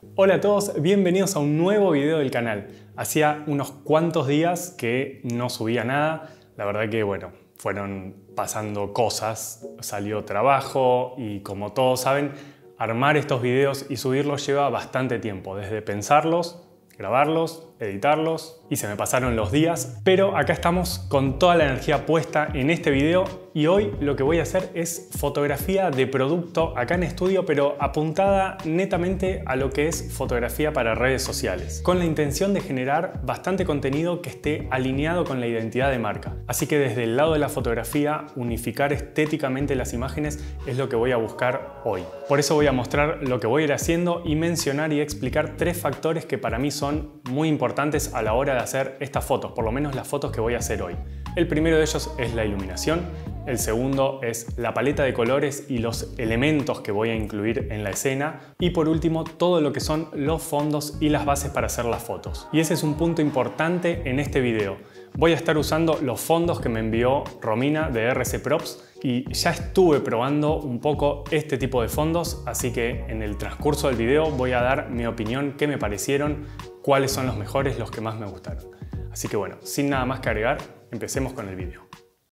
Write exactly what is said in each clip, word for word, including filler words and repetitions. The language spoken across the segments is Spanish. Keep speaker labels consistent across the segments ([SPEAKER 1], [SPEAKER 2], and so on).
[SPEAKER 1] Hola a todos, bienvenidos a un nuevo video del canal. Hacía unos cuantos días que no subía nada, la verdad que bueno, fueron pasando cosas, salió trabajo y como todos saben, armar estos videos y subirlos lleva bastante tiempo, desde pensarlos, grabarlos, editarlos y se me pasaron los días, pero acá estamos con toda la energía puesta en este video y hoy lo que voy a hacer es fotografía de producto acá en estudio, pero apuntada netamente a lo que es fotografía para redes sociales, con la intención de generar bastante contenido que esté alineado con la identidad de marca. Así que desde el lado de la fotografía, unificar estéticamente las imágenes es lo que voy a buscar hoy. Por eso voy a mostrar lo que voy a ir haciendo y mencionar y explicar tres factores que para mí son muy importantes a la hora de hacer estas fotos, por lo menos las fotos que voy a hacer hoy. El primero de ellos es la iluminación, el segundo es la paleta de colores y los elementos que voy a incluir en la escena y por último todo lo que son los fondos y las bases para hacer las fotos. Y ese es un punto importante en este video. Voy a estar usando los fondos que me envió Romina de R C Props y ya estuve probando un poco este tipo de fondos, así que en el transcurso del video voy a dar mi opinión, qué me parecieron, cuáles son los mejores, los que más me gustaron. Así que bueno, sin nada más que agregar, empecemos con el video.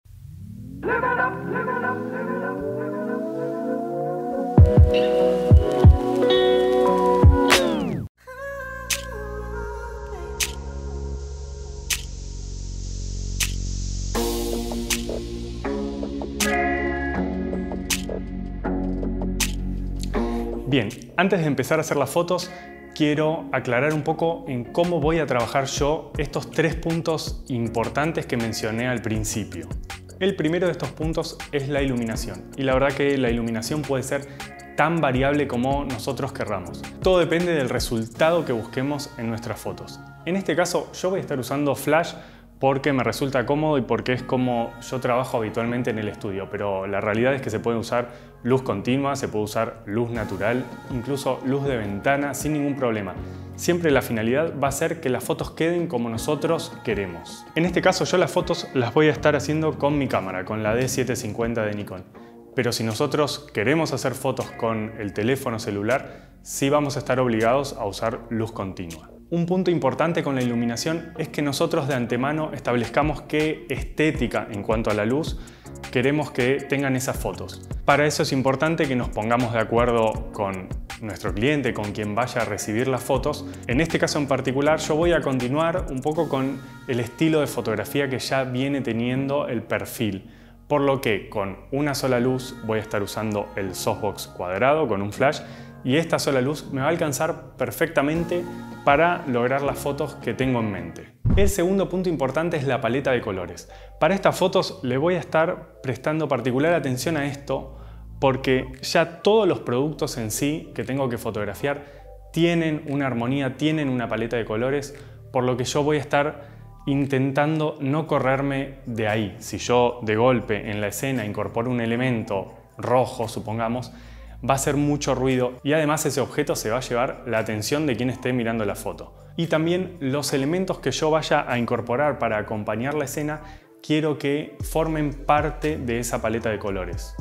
[SPEAKER 1] Bien, antes de empezar a hacer las fotos, quiero aclarar un poco en cómo voy a trabajar yo estos tres puntos importantes que mencioné al principio. El primero de estos puntos es la iluminación, y la verdad que la iluminación puede ser tan variable como nosotros querramos. Todo depende del resultado que busquemos en nuestras fotos. En este caso yo voy a estar usando flash porque me resulta cómodo y porque es como yo trabajo habitualmente en el estudio, pero la realidad es que se puede usar luz continua, se puede usar luz natural, incluso luz de ventana sin ningún problema. Siempre la finalidad va a ser que las fotos queden como nosotros queremos. En este caso yo las fotos las voy a estar haciendo con mi cámara, con la D setecientos cincuenta de Nikon. Pero si nosotros queremos hacer fotos con el teléfono celular, sí vamos a estar obligados a usar luz continua. Un punto importante con la iluminación es que nosotros de antemano establezcamos qué estética en cuanto a la luz queremos que tengan esas fotos. Para eso es importante que nos pongamos de acuerdo con nuestro cliente, con quien vaya a recibir las fotos. En este caso en particular yo voy a continuar un poco con el estilo de fotografía que ya viene teniendo el perfil. Por lo que con una sola luz voy a estar usando el softbox cuadrado con un flash y esta sola luz me va a alcanzar perfectamente para lograr las fotos que tengo en mente. El segundo punto importante es la paleta de colores. Para estas fotos le voy a estar prestando particular atención a esto porque ya todos los productos en sí que tengo que fotografiar tienen una armonía, tienen una paleta de colores, por lo que yo voy a estar intentando no correrme de ahí. Si yo de golpe en la escena incorporo un elemento rojo, supongamos, va a hacer mucho ruido y además ese objeto se va a llevar la atención de quien esté mirando la foto. Y también los elementos que yo vaya a incorporar para acompañar la escena quiero que formen parte de esa paleta de colores.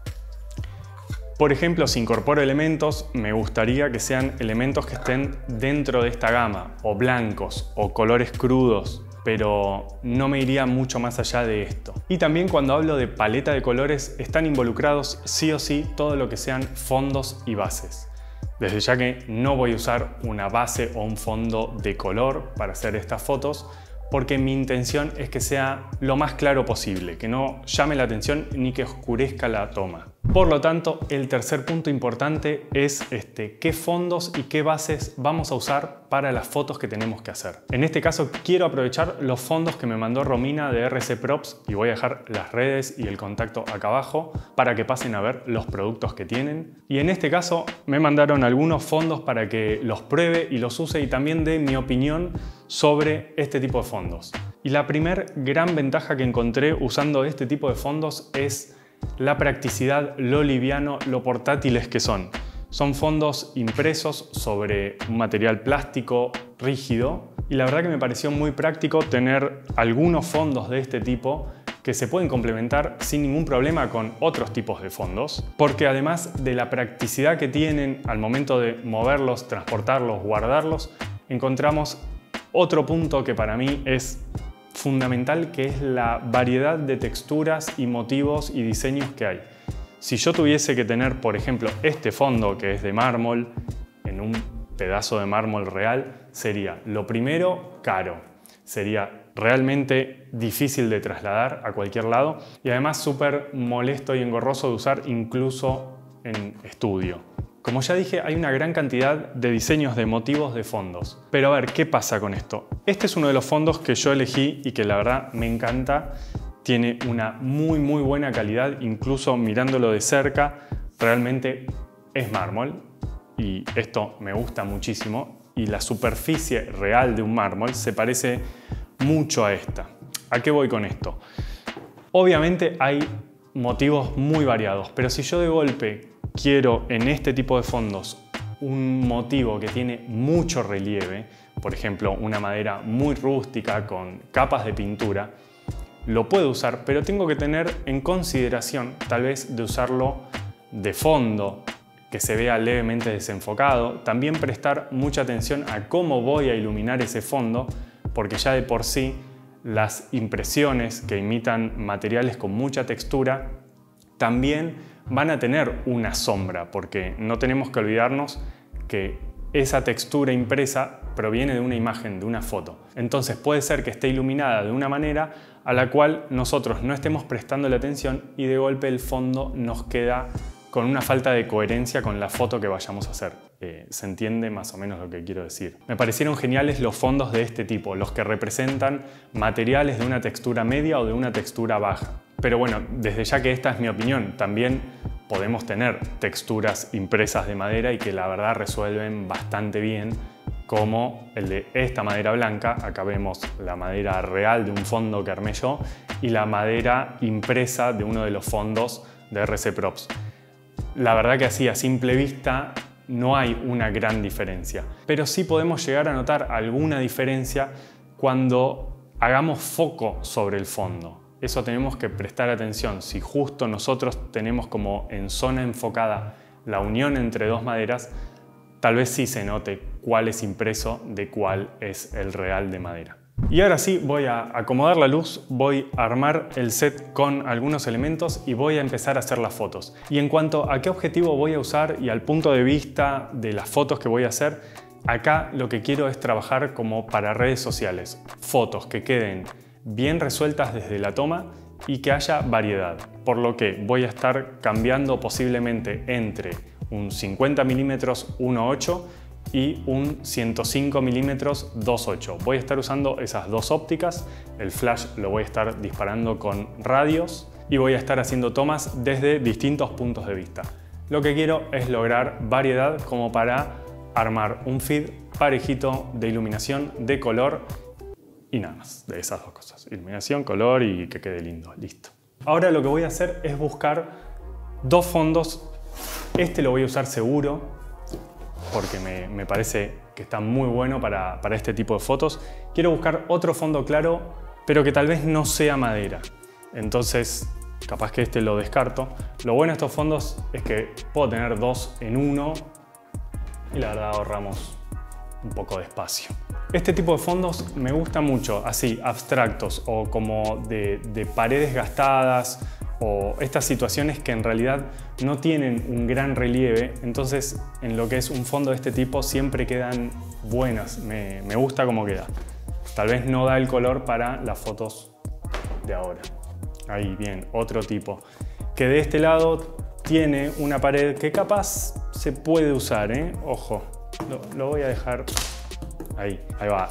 [SPEAKER 1] Por ejemplo, si incorporo elementos, me gustaría que sean elementos que estén dentro de esta gama, o blancos, o colores crudos, pero no me iría mucho más allá de esto. Y también cuando hablo de paleta de colores, están involucrados sí o sí todo lo que sean fondos y bases. Desde ya que no voy a usar una base o un fondo de color para hacer estas fotos, porque mi intención es que sea lo más claro posible, que no llame la atención ni que oscurezca la toma. Por lo tanto, el tercer punto importante es este, qué fondos y qué bases vamos a usar para las fotos que tenemos que hacer. En este caso quiero aprovechar los fondos que me mandó Romina de R C Props y voy a dejar las redes y el contacto acá abajo para que pasen a ver los productos que tienen. Y en este caso me mandaron algunos fondos para que los pruebe y los use y también dé mi opinión sobre este tipo de fondos. Y la primer gran ventaja que encontré usando este tipo de fondos es la practicidad, lo liviano, lo portátiles que son. Son fondos impresos sobre un material plástico rígido y la verdad que me pareció muy práctico tener algunos fondos de este tipo que se pueden complementar sin ningún problema con otros tipos de fondos, porque además de la practicidad que tienen al momento de moverlos, transportarlos, guardarlos, encontramos otro punto que para mí es fundamental, que es la variedad de texturas y motivos y diseños que hay. Si yo tuviese que tener, por ejemplo, este fondo que es de mármol, en un pedazo de mármol real, sería lo primero caro, sería realmente difícil de trasladar a cualquier lado y además súper molesto y engorroso de usar incluso en estudio. Como ya dije, hay una gran cantidad de diseños de motivos de fondos. Pero a ver, ¿qué pasa con esto? Este es uno de los fondos que yo elegí y que la verdad me encanta. Tiene una muy muy buena calidad, incluso mirándolo de cerca, realmente es mármol y esto me gusta muchísimo. Y la superficie real de un mármol se parece mucho a esta. ¿A qué voy con esto? Obviamente hay motivos muy variados, pero si yo de golpe quiero en este tipo de fondos un motivo que tiene mucho relieve, por ejemplo una madera muy rústica con capas de pintura, lo puedo usar, pero tengo que tener en consideración tal vez de usarlo de fondo, que se vea levemente desenfocado, también prestar mucha atención a cómo voy a iluminar ese fondo, porque ya de por sí las impresiones que imitan materiales con mucha textura también van a tener una sombra, porque no tenemos que olvidarnos que esa textura impresa proviene de una imagen, de una foto. Entonces puede ser que esté iluminada de una manera a la cual nosotros no estemos prestando la atención y de golpe el fondo nos queda con una falta de coherencia con la foto que vayamos a hacer. Eh, ¿Se entiende más o menos lo que quiero decir? Me parecieron geniales los fondos de este tipo, los que representan materiales de una textura media o de una textura baja. Pero bueno, desde ya que esta es mi opinión, también podemos tener texturas impresas de madera y que la verdad resuelven bastante bien, como el de esta madera blanca. Acá vemos la madera real de un fondo que armé yo y la madera impresa de uno de los fondos de R C Props. La verdad que así a simple vista no hay una gran diferencia, pero sí podemos llegar a notar alguna diferencia cuando hagamos foco sobre el fondo. Eso tenemos que prestar atención. Si justo nosotros tenemos como en zona enfocada la unión entre dos maderas, tal vez sí se note cuál es impreso de cuál es el real de madera. Y ahora sí voy a acomodar la luz, voy a armar el set con algunos elementos y voy a empezar a hacer las fotos. Y en cuanto a qué objetivo voy a usar y al punto de vista de las fotos que voy a hacer, acá lo que quiero es trabajar como para redes sociales. Fotos que queden bien resueltas desde la toma y que haya variedad. Por lo que voy a estar cambiando posiblemente entre un cincuenta milímetros uno ocho y un ciento cinco milímetros dos ocho. Voy a estar usando esas dos ópticas, el flash lo voy a estar disparando con radios y voy a estar haciendo tomas desde distintos puntos de vista. Lo que quiero es lograr variedad como para armar un feed parejito de iluminación, de color y nada más, de esas dos cosas. Iluminación, color y que quede lindo, listo. Ahora lo que voy a hacer es buscar dos fondos. Este lo voy a usar seguro, porque me, me parece que está muy bueno para, para este tipo de fotos. Quiero buscar otro fondo claro, pero que tal vez no sea madera. Entonces, capaz que este lo descarto. Lo bueno de estos fondos es que puedo tener dos en uno y la verdad ahorramos un poco de espacio. Este tipo de fondos me gusta mucho, así, abstractos o como de, de paredes gastadas, o estas situaciones que en realidad no tienen un gran relieve, entonces en lo que es un fondo de este tipo siempre quedan buenas, me, me gusta cómo queda. Tal vez no da el color para las fotos de ahora. Ahí, bien, otro tipo. Que de este lado tiene una pared que capaz se puede usar, ¿eh? Ojo, lo, lo voy a dejar ahí, ahí va.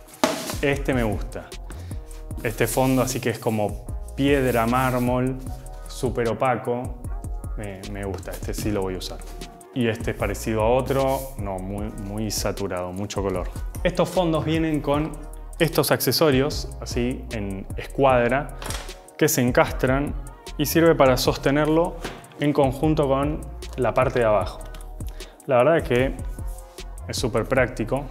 [SPEAKER 1] Este me gusta. Este fondo así que es como piedra, mármol, súper opaco, me, me gusta, este sí lo voy a usar. Y este es parecido a otro, no, muy, muy saturado, mucho color. Estos fondos vienen con estos accesorios, así en escuadra, que se encastran y sirve para sostenerlo en conjunto con la parte de abajo. La verdad es que es súper práctico.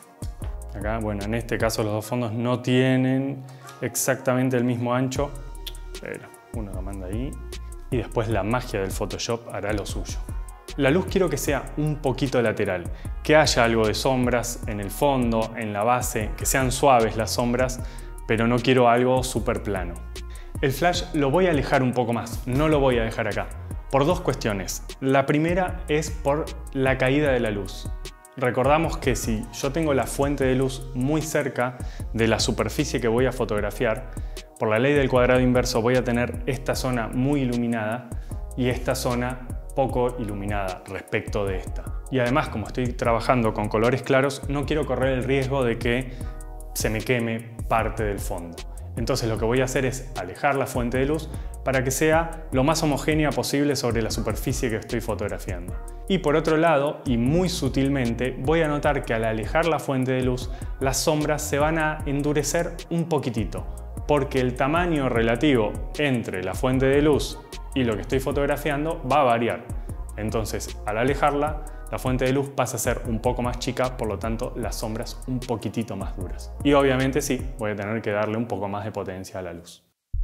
[SPEAKER 1] Acá, bueno, en este caso los dos fondos no tienen exactamente el mismo ancho, pero uno lo manda ahí. Y después la magia del Photoshop hará lo suyo. La luz quiero que sea un poquito lateral, que haya algo de sombras en el fondo, en la base, que sean suaves las sombras, pero no quiero algo súper plano. El flash lo voy a alejar un poco más, no lo voy a dejar acá, por dos cuestiones. La primera es por la caída de la luz. Recordamos que si yo tengo la fuente de luz muy cerca de la superficie que voy a fotografiar, por la ley del cuadrado inverso voy a tener esta zona muy iluminada y esta zona poco iluminada respecto de esta. Y además, como estoy trabajando con colores claros, no quiero correr el riesgo de que se me queme parte del fondo. Entonces lo que voy a hacer es alejar la fuente de luz para que sea lo más homogénea posible sobre la superficie que estoy fotografiando. Y por otro lado, y muy sutilmente, voy a notar que al alejar la fuente de luz, las sombras se van a endurecer un poquitito, porque el tamaño relativo entre la fuente de luz y lo que estoy fotografiando va a variar. Entonces, al alejarla, la fuente de luz pasa a ser un poco más chica, por lo tanto las sombras un poquitito más duras. Y obviamente sí, voy a tener que darle un poco más de potencia a la luz.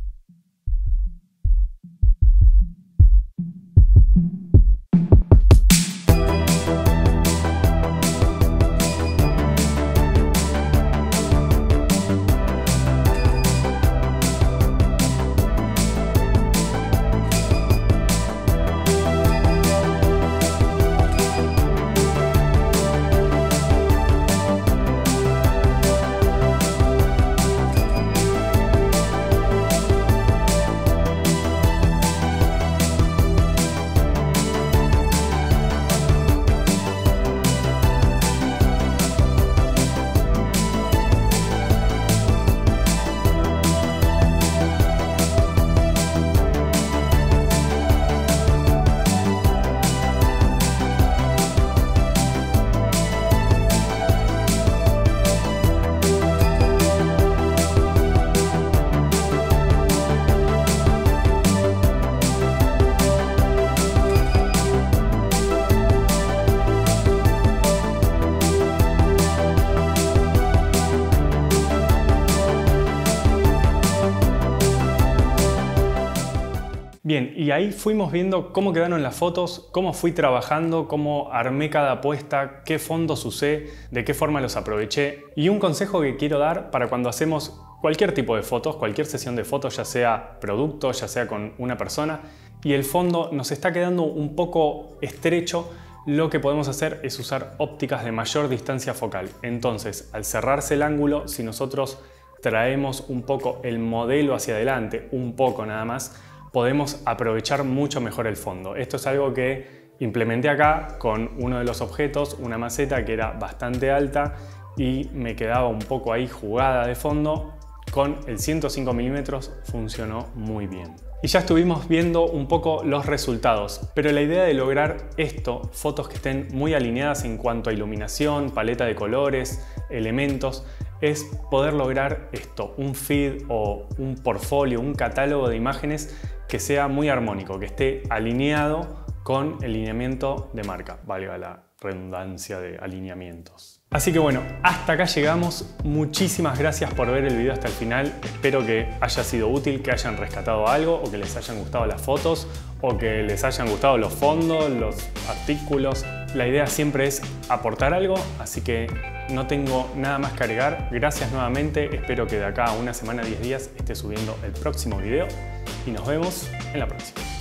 [SPEAKER 1] Bien, y ahí fuimos viendo cómo quedaron las fotos, cómo fui trabajando, cómo armé cada puesta, qué fondos usé, de qué forma los aproveché. Y un consejo que quiero dar para cuando hacemos cualquier tipo de fotos, cualquier sesión de fotos, ya sea producto, ya sea con una persona, y el fondo nos está quedando un poco estrecho, lo que podemos hacer es usar ópticas de mayor distancia focal. Entonces, al cerrarse el ángulo, si nosotros traemos un poco el modelo hacia adelante, un poco nada más, podemos aprovechar mucho mejor el fondo. Esto es algo que implementé acá con uno de los objetos, una maceta que era bastante alta y me quedaba un poco ahí jugada de fondo. Con el ciento cinco milímetros funcionó muy bien. Y ya estuvimos viendo un poco los resultados, pero la idea de lograr esto, fotos que estén muy alineadas en cuanto a iluminación, paleta de colores, elementos, es poder lograr esto, un feed o un portfolio, un catálogo de imágenes que sea muy armónico, que esté alineado con el lineamiento de marca, valga la redundancia de alineamientos. Así que bueno, hasta acá llegamos. Muchísimas gracias por ver el video hasta el final. Espero que haya sido útil, que hayan rescatado algo o que les hayan gustado las fotos o que les hayan gustado los fondos, los artículos. La idea siempre es aportar algo, así que no tengo nada más que agregar. Gracias nuevamente. Espero que de acá a una semana, diez días esté subiendo el próximo video y nos vemos en la próxima.